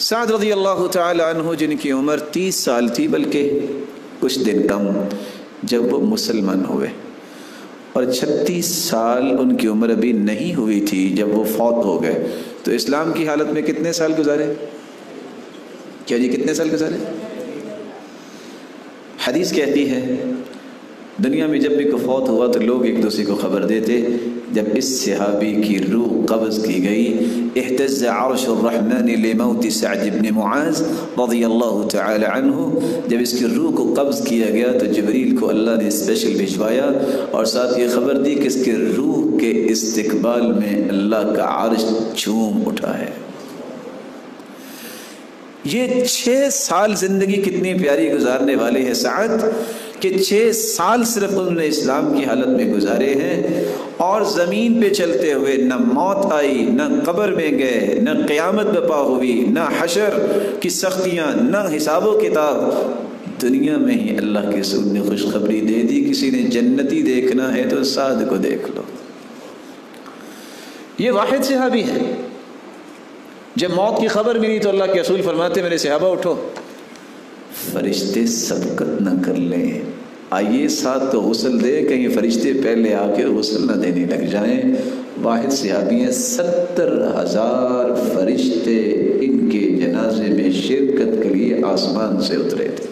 سعد رضی اللہ تعالی عنہ جن کی عمر 30 سال تھی بلکہ کچھ دن کم جب وہ مسلمان ہوئے، اور 36 سال ان کی عمر ابھی نہیں ہوئی تھی جب وہ فوت ہو گئے، تو اسلام کی حالت میں کتنے سال گزارے؟ کیا جی کتنے سال گزارے؟ حدیث کہتی ہے دنیا میں جب بھی کوئی فوت ہوا تو لوگ ایک دوسرے کو خبر دیتے، جب اس صحابی کی روح قبض کی گئی، اہتز عرش الرحمن لموت سعد بن معاذ رضی اللہ تعالی عنہ، جب اس کی روح کو قبض کیا گیا تو جبریل کو اللہ نے اسپیشل بھجوایا اور ساتھ یہ خبر دی کہ اس کے روح کے استقبال میں اللہ کا عرش جھوم اٹھا ہے۔ یہ 6 سال زندگی کتنی پیاری گزارنے والے ہیں سعد، کہ 6 سال صرف انہوں نے اسلام کی حالت میں گزارے ہیں، اور زمین پہ چلتے ہوئے نہ موت آئی، نہ قبر میں گئے، نہ قیامت برپا ہوئی، نہ حشر کی سختیاں، نہ حساب و کتاب، دنیا میں ہی اللہ کے رسول نے خوشخبری دے دی، کسی نے جنتی دیکھنا ہے تو سعد کو دیکھ لو۔ یہ واحد صحابی ہے، جب موت کی خبر ملی تو اللہ کے رسول فرماتے میرے صحابہ اٹھو، فرشتے سبقت نہ کر لیں، آئیے ساتھ تو غسل دے، کہیں فرشتے پہلے آ کے غسل نہ دینے لگ جائیں۔ واحد صحابی ہیں، 70,000 فرشتے ان کے جنازے میں شرکت کے لیے آسمان سے اترے تھے۔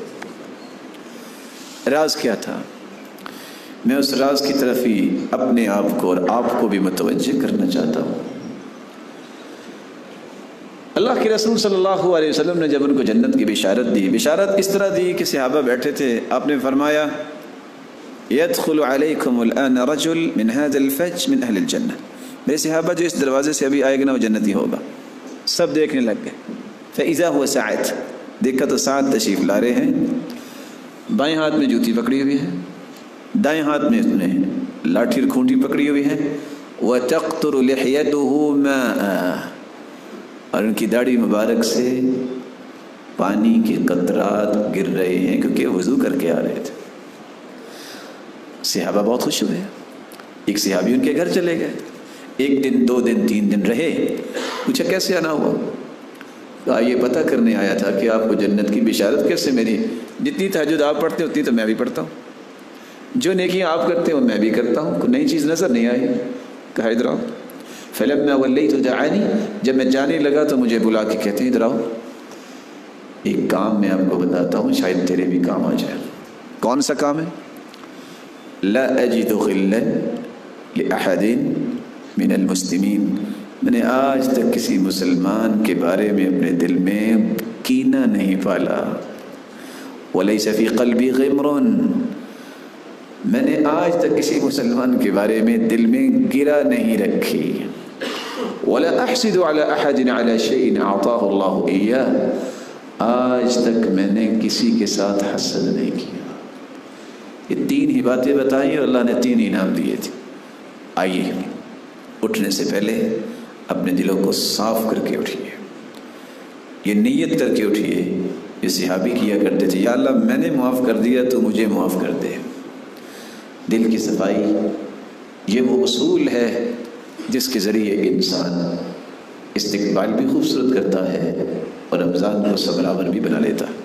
راز کیا تھا؟ میں اس راز کی طرف ہی اپنے آپ کو اور آپ کو بھی متوجہ کرنا چاہتا ہوں۔ اللہ کے رسول صلی اللہ علیہ وسلم نے جب ان کو جنت کی بشارت دی، بشارت اس طرح دی کہ صحابہ بیٹھے تھے، آپ نے فرمایا يدخل علیکم الآن رجل من هذا الفج من اہل الجنہ، میرے صحابہ جو اس دروازے سے ابھی آئے گا نا وہ جنتی ہوگا۔ سب دیکھنے لگ گئے، فإذا هو سعد، دیکھا تو سعد تشریف لا رہے ہیں، بائیں ہاتھ میں جوتی پکڑی ہوئی ہے، دائیں ہاتھ میں اس نے لاٹھی اور کھونٹی پکڑی ہوئی ہے، وتقطر لحيته ماء، اور ان کی داڑھی مبارک سے پانی کے قطرات گر رہے ہیں کیونکہ وضو کر کے آ رہے تھے۔ صحابہ بہت خوش ہوئے، ایک صحابی ان کے گھر چلے گئے، 1 دن 2 دن 3 دن رہے، پوچھا کیسے آنا ہوا؟ کہا یہ پتہ کرنے آیا تھا کہ آپ کو جنت کی بشارت کیسے ملی، جتنی تہجد آپ پڑھتے ہیں اتنی تو میں بھی پڑھتا ہوں، جو نیکیاں آپ کرتے ہیں وہ میں بھی کرتا ہوں، کوئی نئی چیز نظر نہیں آئی؟ کہا ادھر آؤ، فلما ولیت دعانی، جب میں جانے لگا تو مجھے بلا کے کہتے ہیں ادھر آؤ، ایک کام میں آپ کو بتاتا ہوں شاید تیرے بھی کام آ جائے۔ کون سا کام ہے؟ لا اجد غلا لاحد من المسلمین، میں نے آج تک کسی مسلمان کے بارے میں اپنے دل میں کینہ نہیں پالا، ولیس فی قلبی غمر، میں نے آج تک کسی مسلمان کے بارے میں دل میں گرہ نہیں رکھی، ولا احسد على احد على شيء اعطاه الله اياه، آج تک میں نے کسی کے ساتھ حسد نہیں کیا۔ یہ 3 ہی باتیں بتائیں اور اللہ نے 3 انعام دیے تھے۔ آئیے اٹھنے سے پہلے اپنے دلوں کو صاف کر کے اٹھیے، یہ نیت کر کے اٹھیے، یہ صحابی کیا کرتے تھے، یا اللہ میں نے معاف کر دیا تو مجھے معاف کر دے۔ دل کی صفائی یہ وہ اصول ہے جس کے ذریعے انسان استقبال بھی خوبصورت کرتا ہے اور رمضان کو صبر آور بھی بنا لیتا ہے۔